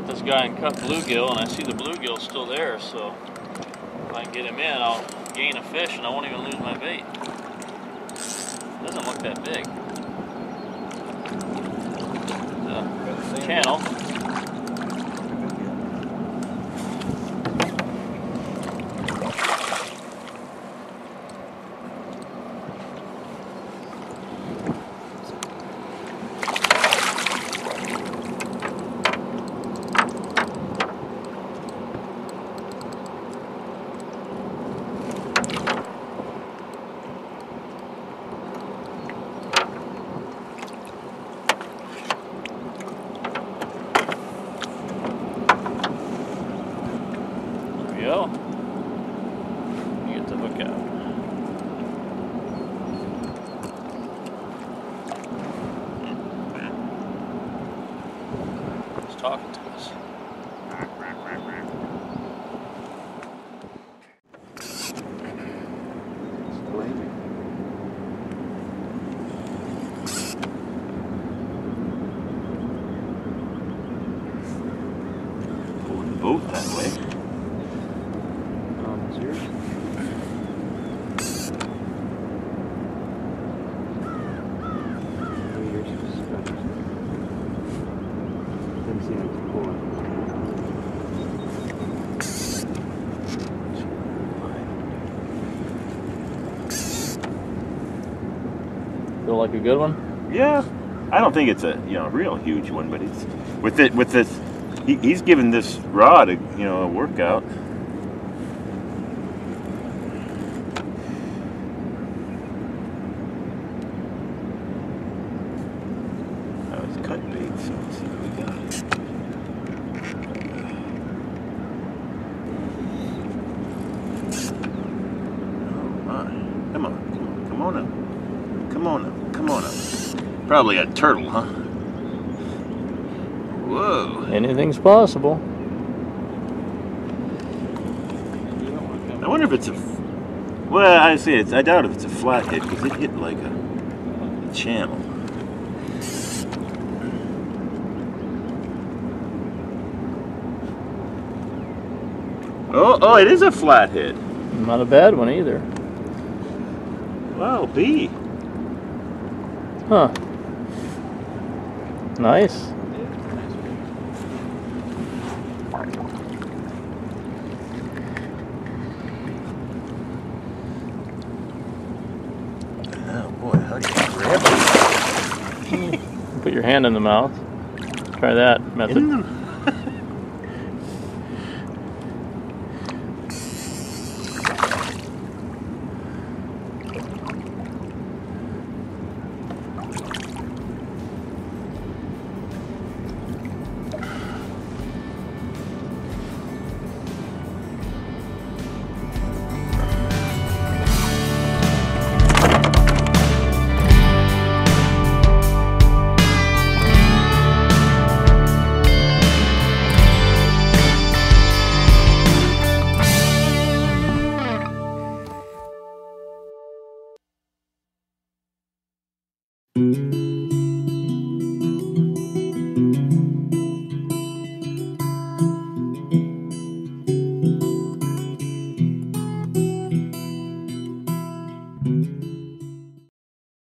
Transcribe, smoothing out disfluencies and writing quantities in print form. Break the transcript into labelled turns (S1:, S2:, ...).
S1: this guy and cut bluegill, and I see the bluegill still there, so if I can get him in, I'll gain a fish and I won't even lose my bait. Doesn't look that big. The channel. Go. You get the hook out. He's talking to us.
S2: Pulling the boat that way.
S1: Feel like a good one?
S2: Yeah, I don't think it's a real huge one, but it's with this. He's given this rod a workout. That was cut bait, so let's see what we got. Oh my! Come on up! Come on up! Probably a turtle, huh? Whoa!
S1: Anything's possible.
S2: I wonder if it's a. Well, I doubt if it's a flathead because it hit like a channel. Oh, it is a flathead.
S1: Not a bad one either.
S2: Wow, B.
S1: Huh. Nice.
S2: Oh boy, how do you grab it?
S1: Put your hand in the mouth. Try that method.